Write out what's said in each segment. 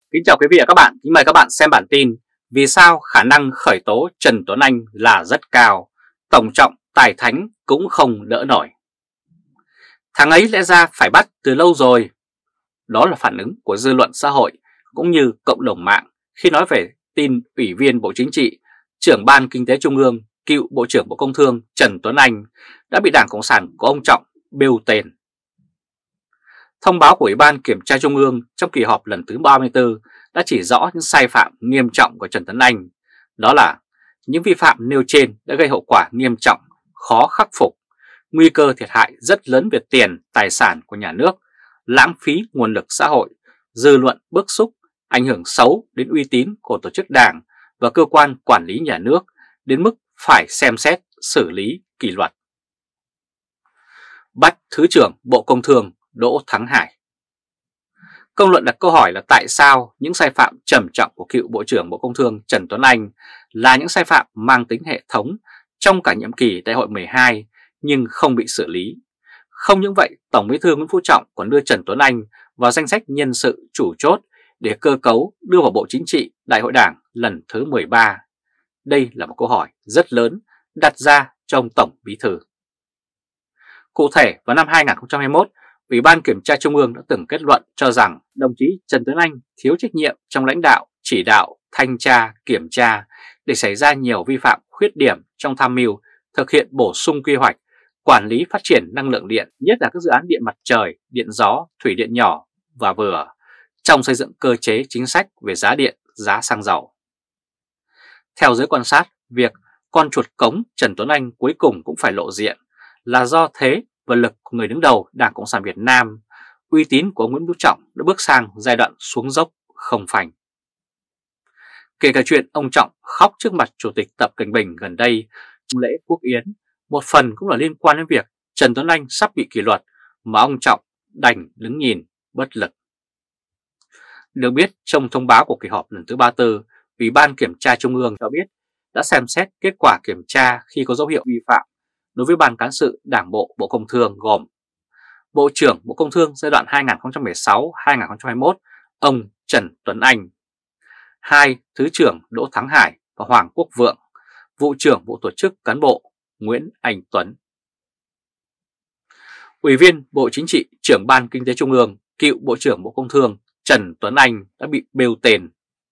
Kính chào quý vị và các bạn, kính mời các bạn xem bản tin vì sao khả năng khởi tố Trần Tuấn Anh là rất cao, Tổng trọng tài thánh cũng không đỡ nổi. Thằng ấy lẽ ra phải bắt từ lâu rồi. Đó là phản ứng của dư luận xã hội cũng như cộng đồng mạng khi nói về tin Ủy viên Bộ Chính trị, Trưởng Ban Kinh tế Trung ương, cựu Bộ trưởng Bộ Công Thương Trần Tuấn Anh đã bị Đảng Cộng sản của ông Trọng bêu tên. Thông báo của Ủy ban Kiểm tra Trung ương trong kỳ họp lần thứ 34 đã chỉ rõ những sai phạm nghiêm trọng của Trần Tuấn Anh. Đó là những vi phạm nêu trên đã gây hậu quả nghiêm trọng, khó khắc phục, nguy cơ thiệt hại rất lớn về tiền, tài sản của nhà nước, lãng phí nguồn lực xã hội, dư luận bức xúc, ảnh hưởng xấu đến uy tín của tổ chức đảng và cơ quan quản lý nhà nước đến mức phải xem xét xử lý kỷ luật. Bắt Thứ trưởng Bộ Công Thương Đỗ Thắng Hải. Công luận đặt câu hỏi là tại sao những sai phạm trầm trọng của cựu Bộ trưởng Bộ Công Thương Trần Tuấn Anh là những sai phạm mang tính hệ thống trong cả nhiệm kỳ Đại hội 12 nhưng không bị xử lý. Không những vậy, Tổng Bí thư Nguyễn Phú Trọng còn đưa Trần Tuấn Anh vào danh sách nhân sự chủ chốt để cơ cấu đưa vào Bộ Chính trị Đại hội Đảng lần thứ 13. Đây là một câu hỏi rất lớn đặt ra cho ông Tổng Bí thư. Cụ thể, vào năm 2021, Ủy ban Kiểm tra Trung ương đã từng kết luận cho rằng đồng chí Trần Tuấn Anh thiếu trách nhiệm trong lãnh đạo, chỉ đạo, thanh tra, kiểm tra để xảy ra nhiều vi phạm khuyết điểm trong tham mưu thực hiện bổ sung quy hoạch, quản lý phát triển năng lượng điện, nhất là các dự án điện mặt trời, điện gió, thủy điện nhỏ và vừa, trong xây dựng cơ chế chính sách về giá điện, giá xăng dầu. Theo giới quan sát, việc con chuột cống Trần Tuấn Anh cuối cùng cũng phải lộ diện là do thế và lực của người đứng đầu Đảng Cộng sản Việt Nam, uy tín của ông Nguyễn Phú Trọng đã bước sang giai đoạn xuống dốc không phanh. Kể cả chuyện ông Trọng khóc trước mặt Chủ tịch Tập Cận Bình gần đây trong lễ quốc yến, một phần cũng là liên quan đến việc Trần Tuấn Anh sắp bị kỷ luật mà ông Trọng đành đứng nhìn bất lực. Được biết, trong thông báo của kỳ họp lần thứ 34, Ủy ban Kiểm tra Trung ương cho biết đã xem xét kết quả kiểm tra khi có dấu hiệu vi phạm đối với Ban Cán sự Đảng bộ Bộ Công Thương gồm Bộ trưởng Bộ Công Thương giai đoạn 2016-2021 ông Trần Tuấn Anh, 2. Thứ trưởng Đỗ Thắng Hải và Hoàng Quốc Vượng, Vụ trưởng Vụ Tổ chức Cán bộ Nguyễn Anh Tuấn. Ủy viên Bộ Chính trị, Trưởng Ban Kinh tế Trung ương, cựu Bộ trưởng Bộ Công Thương Trần Tuấn Anh đã bị bêu tên.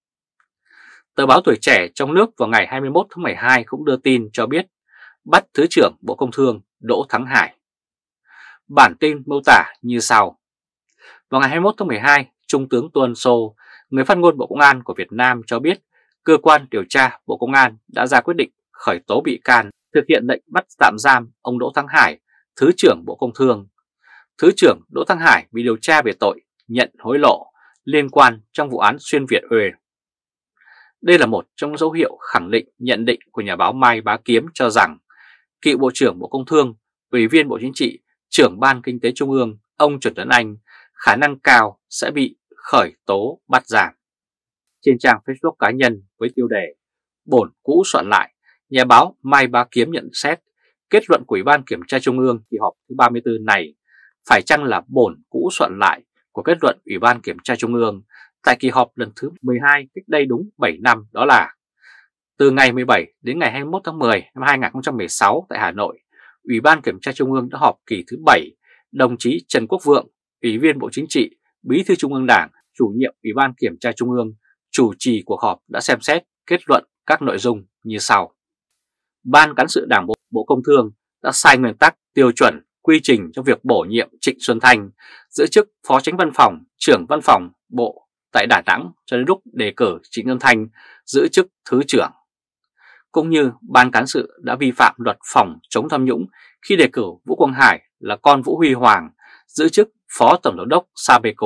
Tờ báo Tuổi Trẻ trong nước vào ngày 21 tháng 12 cũng đưa tin cho biết bắt Thứ trưởng Bộ Công Thương Đỗ Thắng Hải. Bản tin mô tả như sau. Vào ngày 21 tháng 12, Trung tướng Tô Ân Sô, người phát ngôn Bộ Công an của Việt Nam cho biết cơ quan điều tra Bộ Công an đã ra quyết định khởi tố bị can, thực hiện lệnh bắt tạm giam ông Đỗ Thắng Hải, Thứ trưởng Bộ Công Thương. Thứ trưởng Đỗ Thắng Hải bị điều tra về tội nhận hối lộ liên quan trong vụ án Xuyên Việt Uy. Đây là một trong dấu hiệu khẳng định nhận định của nhà báo Mai Bá Kiếm cho rằng cựu Bộ trưởng Bộ Công Thương, Ủy viên Bộ Chính trị, Trưởng Ban Kinh tế Trung ương ông Trần Tuấn Anh khả năng cao sẽ bị khởi tố bắt giam. Trên trang Facebook cá nhân với tiêu đề Bổn cũ soạn lại, nhà báo Mai Bá Kiếm nhận xét kết luận của Ủy ban Kiểm tra Trung ương kỳ họp thứ 34 này phải chăng là bổn cũ soạn lại của kết luận Ủy ban Kiểm tra Trung ương tại kỳ họp lần thứ 12 cách đây đúng 7 năm, đó là từ ngày 17 đến ngày 21 tháng 10 năm 2016 tại Hà Nội, Ủy ban Kiểm tra Trung ương đã họp kỳ thứ 7, đồng chí Trần Quốc Vượng, Ủy viên Bộ Chính trị, Bí thư Trung ương Đảng, chủ nhiệm Ủy ban Kiểm tra Trung ương, chủ trì cuộc họp đã xem xét kết luận các nội dung như sau. Ban Cán sự Đảng Bộ Công Thương đã sai nguyên tắc, tiêu chuẩn, quy trình trong việc bổ nhiệm Trịnh Xuân Thanh giữ chức Phó Chánh Văn phòng, Trưởng Văn phòng Bộ tại Đà Nẵng cho đến lúc đề cử Trịnh Xuân Thanh giữ chức Thứ trưởng. Cũng như Ban Cán sự đã vi phạm luật phòng chống tham nhũng khi đề cử Vũ Quang Hải là con Vũ Huy Hoàng giữ chức Phó Tổng giám đốc Sabeco.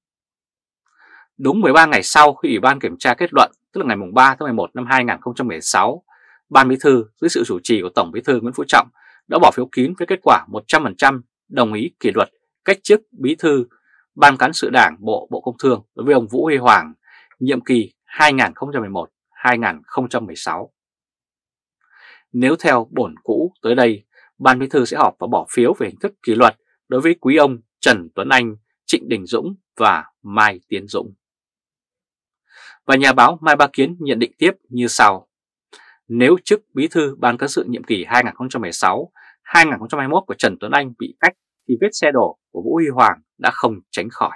Đúng 13 ngày sau khi Ủy ban Kiểm tra kết luận, tức là ngày 3 tháng 11 năm 2016, Ban Bí thư dưới sự chủ trì của Tổng Bí thư Nguyễn Phú Trọng đã bỏ phiếu kín với kết quả 100% đồng ý kỷ luật cách chức Bí thư Ban Cán sự Đảng Bộ Công Thương đối với ông Vũ Huy Hoàng, nhiệm kỳ 2011-2016. Nếu theo bổn cũ tới đây, Ban Bí thư sẽ họp và bỏ phiếu về hình thức kỷ luật đối với quý ông Trần Tuấn Anh, Trịnh Đình Dũng và Mai Tiến Dũng. Và nhà báo Mai Bá Kiến nhận định tiếp như sau: nếu chức Bí thư Ban Cán sự nhiệm kỳ 2016-2021 của Trần Tuấn Anh bị cách thì vết xe đổ của Vũ Huy Hoàng đã không tránh khỏi.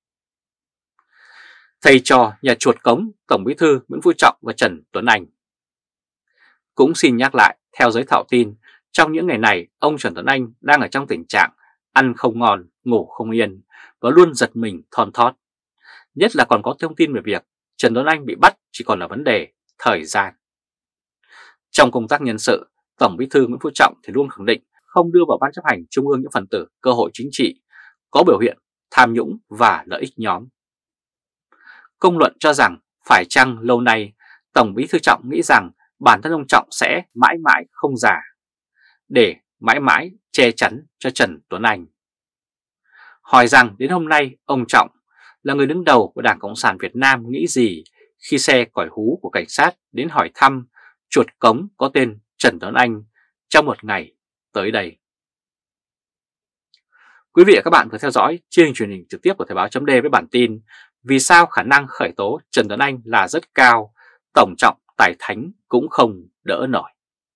Thầy trò nhà chuột cống Tổng Bí thư Nguyễn Phú Trọng và Trần Tuấn Anh. Cũng xin nhắc lại, theo giới thạo tin, trong những ngày này ông Trần Tuấn Anh đang ở trong tình trạng ăn không ngon, ngủ không yên và luôn giật mình thon thót. Nhất là còn có thông tin về việc Trần Tuấn Anh bị bắt chỉ còn là vấn đề thời gian. Trong công tác nhân sự, Tổng Bí thư Nguyễn Phú Trọng thì luôn khẳng định không đưa vào Ban chấp hành Trung ương những phần tử cơ hội chính trị có biểu hiện tham nhũng và lợi ích nhóm. Công luận cho rằng phải chăng lâu nay Tổng Bí thư Trọng nghĩ rằng bản thân ông Trọng sẽ mãi mãi không già, để mãi mãi che chắn cho Trần Tuấn Anh. Hỏi rằng đến hôm nay ông Trọng là người đứng đầu của Đảng Cộng sản Việt Nam nghĩ gì khi xe còi hú của cảnh sát đến hỏi thăm chuột cống có tên Trần Tuấn Anh trong một ngày tới đây. Quý vị và các bạn vừa theo dõi chương trình truyền hình trực tiếp của Thời báo .d với bản tin vì sao khả năng khởi tố Trần Tuấn Anh là rất cao, Tổng Trọng tài thánh cũng không đỡ nổi.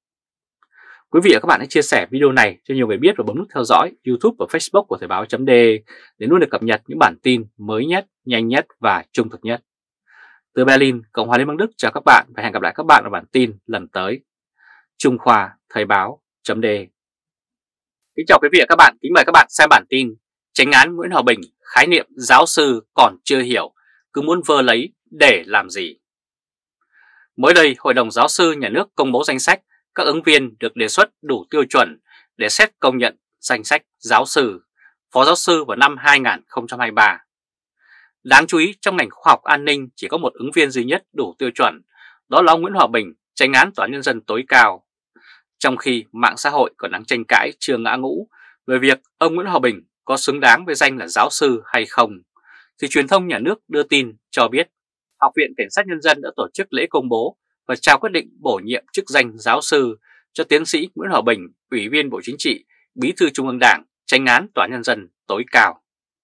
Quý vị và các bạn hãy chia sẻ video này cho nhiều người biết và bấm nút theo dõi YouTube và Facebook của Thời báo .d để luôn được cập nhật những bản tin mới nhất, nhanh nhất và trung thực nhất. Từ Berlin, Cộng hòa Liên bang Đức chào các bạn và hẹn gặp lại các bạn ở bản tin lần tới. Trung Khoa Thời báo .d. Kính chào quý vị và các bạn, kính mời các bạn xem bản tin Chánh án Nguyễn Hòa Bình khái niệm giáo sư còn chưa hiểu, cứ muốn vơ lấy để làm gì. Mới đây, Hội đồng Giáo sư Nhà nước công bố danh sách các ứng viên được đề xuất đủ tiêu chuẩn để xét công nhận danh sách giáo sư, phó giáo sư vào năm 2023. Đáng chú ý, trong ngành khoa học an ninh chỉ có một ứng viên duy nhất đủ tiêu chuẩn, đó là ông Nguyễn Hòa Bình, Chánh án Tòa án Nhân dân tối cao. Trong khi mạng xã hội còn đang tranh cãi chưa ngã ngũ về việc ông Nguyễn Hòa Bình có xứng đáng với danh là giáo sư hay không, thì truyền thông nhà nước đưa tin cho biết Học viện Cảnh sát Nhân dân đã tổ chức lễ công bố và trao quyết định bổ nhiệm chức danh giáo sư cho tiến sĩ Nguyễn Hòa Bình, Ủy viên Bộ Chính trị, Bí thư Trung ương Đảng, Chánh án Tòa án Nhân dân tối cao.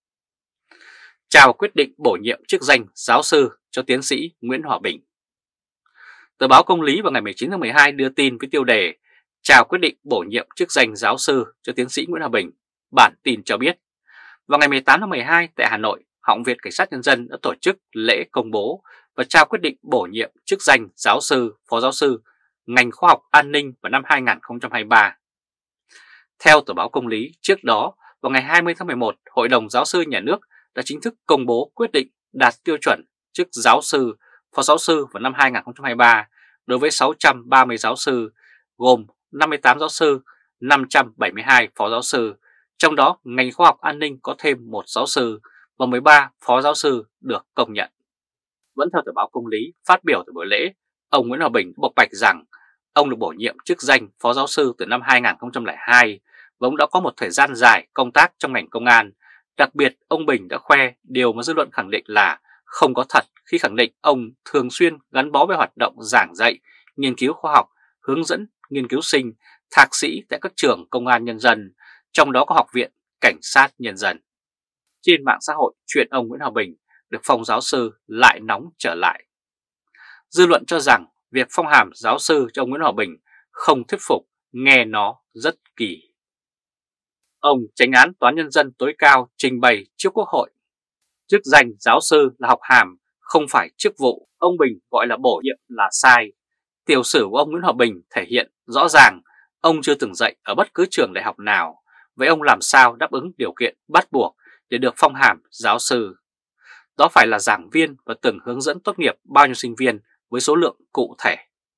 Trao quyết định bổ nhiệm chức danh giáo sư cho tiến sĩ Nguyễn Hòa Bình. Tờ báo Công lý vào ngày 19 tháng 12 đưa tin với tiêu đề Trao quyết định bổ nhiệm chức danh giáo sư cho tiến sĩ Nguyễn Hòa Bình. Bản tin cho biết, vào ngày 18 tháng 12 tại Hà Nội, Học viện Cảnh sát Nhân dân đã tổ chức lễ công bố và trao quyết định bổ nhiệm chức danh giáo sư, phó giáo sư, ngành khoa học an ninh vào năm 2023. Theo tờ báo Công lý, trước đó, vào ngày 20 tháng 11, Hội đồng Giáo sư Nhà nước đã chính thức công bố quyết định đạt tiêu chuẩn chức giáo sư, phó giáo sư vào năm 2023 đối với 630 giáo sư, gồm 58 giáo sư, 572 phó giáo sư, trong đó ngành khoa học an ninh có thêm 1 giáo sư và 13 phó giáo sư được công nhận. Vẫn theo tờ báo Công lý, phát biểu tại buổi lễ, ông Nguyễn Hòa Bình bộc bạch rằng ông được bổ nhiệm chức danh phó giáo sư từ năm 2002 và ông đã có một thời gian dài công tác trong ngành công an. Đặc biệt, ông Bình đã khoe điều mà dư luận khẳng định là không có thật khi khẳng định ông thường xuyên gắn bó với hoạt động giảng dạy, nghiên cứu khoa học, hướng dẫn nghiên cứu sinh, thạc sĩ tại các trường công an nhân dân, trong đó có Học viện Cảnh sát Nhân dân. Trên mạng xã hội, chuyện ông Nguyễn Hòa Bình được phong giáo sư lại nóng trở lại. Dư luận cho rằng việc phong hàm giáo sư cho ông Nguyễn Hòa Bình không thuyết phục, nghe nó rất kỳ. Ông Chánh án Tòa án Nhân dân tối cao trình bày trước Quốc hội. Chức danh giáo sư là học hàm, không phải chức vụ. Ông Bình gọi là bổ nhiệm là sai. Tiểu sử của ông Nguyễn Hòa Bình thể hiện rõ ràng ông chưa từng dạy ở bất cứ trường đại học nào. Vậy ông làm sao đáp ứng điều kiện bắt buộc để được phong hàm giáo sư? Đó phải là giảng viên và từng hướng dẫn tốt nghiệp bao nhiêu sinh viên với số lượng cụ thể.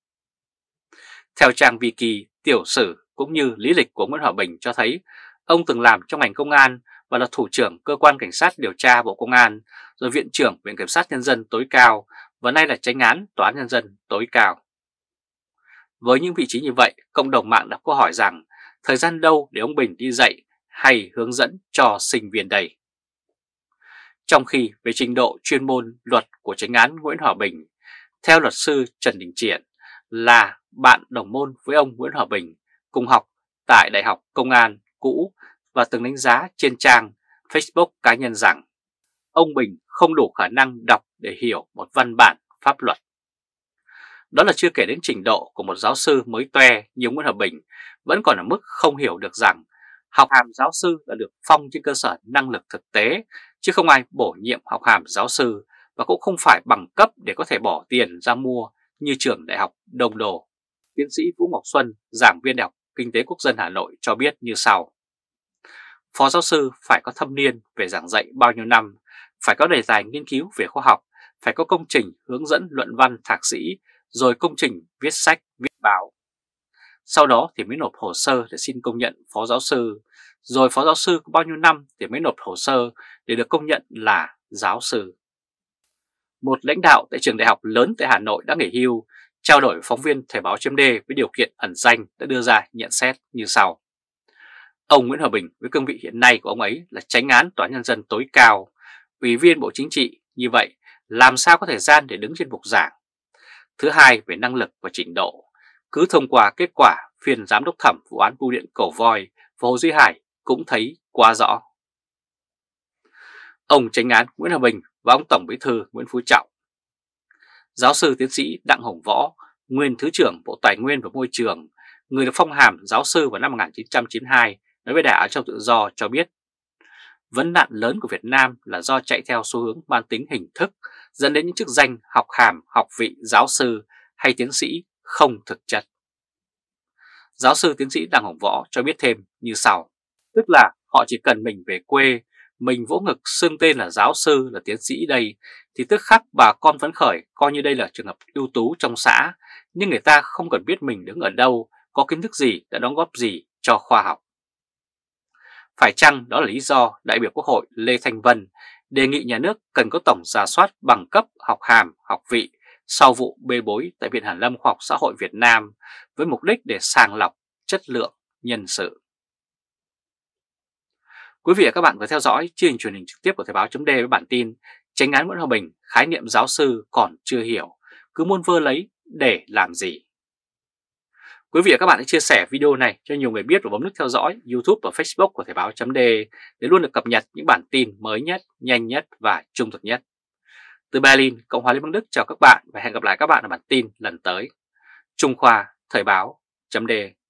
Theo trang Wiki, tiểu sử cũng như lý lịch của Nguyễn Hòa Bình cho thấy ông từng làm trong ngành công an và là thủ trưởng cơ quan cảnh sát điều tra Bộ Công an, rồi viện trưởng Viện Kiểm sát Nhân dân tối cao và nay là Chánh án Tòa án Nhân dân tối cao. Với những vị trí như vậy, cộng đồng mạng đặt câu hỏi rằng thời gian đâu để ông Bình đi dạy hay hướng dẫn cho sinh viên đây? Trong khi về trình độ chuyên môn luật của Chánh án Nguyễn Hòa Bình, theo luật sư Trần Đình Triển là bạn đồng môn với ông Nguyễn Hòa Bình, cùng học tại Đại học Công an cũ và từng đánh giá trên trang Facebook cá nhân rằng ông Bình không đủ khả năng đọc để hiểu một văn bản pháp luật. Đó là chưa kể đến trình độ của một giáo sư mới toe như Nguyễn Hòa Bình vẫn còn ở mức không hiểu được rằng học hàm giáo sư đã được phong trên cơ sở năng lực thực tế, chứ không ai bổ nhiệm học hàm giáo sư, và cũng không phải bằng cấp để có thể bỏ tiền ra mua như trường Đại học Đông Đô. Tiến sĩ Vũ Ngọc Xuân, giảng viên Đại học Kinh tế Quốc dân Hà Nội cho biết như sau. Phó giáo sư phải có thâm niên về giảng dạy bao nhiêu năm, phải có đề tài nghiên cứu về khoa học, phải có công trình hướng dẫn luận văn thạc sĩ, rồi công trình viết sách, viết báo. Sau đó thì mới nộp hồ sơ để xin công nhận phó giáo sư, rồi phó giáo sư có bao nhiêu năm thì mới nộp hồ sơ để được công nhận là giáo sư. Một lãnh đạo tại trường đại học lớn tại Hà Nội đã nghỉ hưu, trao đổi với phóng viên Thời báo .d với điều kiện ẩn danh đã đưa ra nhận xét như sau. Ông Nguyễn Hòa Bình với cương vị hiện nay của ông ấy là chánh án Tòa án Nhân dân tối cao, ủy viên Bộ Chính trị, như vậy làm sao có thời gian để đứng trên bục giảng. Thứ hai, về năng lực và trình độ, cứ thông qua kết quả phiên giám đốc thẩm vụ án bưu điện Cầu Voi và Hồ Duy Hải cũng thấy quá rõ. Ông chánh án Nguyễn Hòa Bình và ông Tổng Bí thư Nguyễn Phú Trọng. Giáo sư tiến sĩ Đặng Hồng Võ, nguyên Thứ trưởng Bộ Tài nguyên và Môi trường, người được phong hàm giáo sư vào năm 1992, nói với Đài Á Châu Tự Do cho biết, vấn nạn lớn của Việt Nam là do chạy theo xu hướng mang tính hình thức, dẫn đến những chức danh học hàm, học vị giáo sư hay tiến sĩ không thực chất. Giáo sư tiến sĩ Đặng Hồng Võ cho biết thêm như sau, tức là họ chỉ cần mình về quê, mình vỗ ngực xưng tên là giáo sư, là tiến sĩ đây, thì tức khắc bà con phấn khởi coi như đây là trường hợp ưu tú trong xã, nhưng người ta không cần biết mình đứng ở đâu, có kiến thức gì, đã đóng góp gì cho khoa học. Phải chăng đó là lý do đại biểu Quốc hội Lê Thanh Vân đề nghị nhà nước cần có tổng rà soát bằng cấp học hàm, học vị sau vụ bê bối tại Viện Hàn lâm Khoa học Xã hội Việt Nam với mục đích để sàng lọc chất lượng nhân sự. Quý vị và các bạn vừa theo dõi chương trình truyền hình trực tiếp của Thời báo .d với bản tin Chánh án Nguyễn Hòa Bình khái niệm giáo sư còn chưa hiểu, cứ muôn vơ lấy để làm gì. Quý vị và các bạn hãy chia sẻ video này cho nhiều người biết và bấm nút theo dõi YouTube và Facebook của Thời báo .d để luôn được cập nhật những bản tin mới nhất, nhanh nhất và trung thực nhất. Từ Berlin, Cộng hòa Liên bang Đức chào các bạn và hẹn gặp lại các bạn ở bản tin lần tới. Trung Khoa, Thời báo .d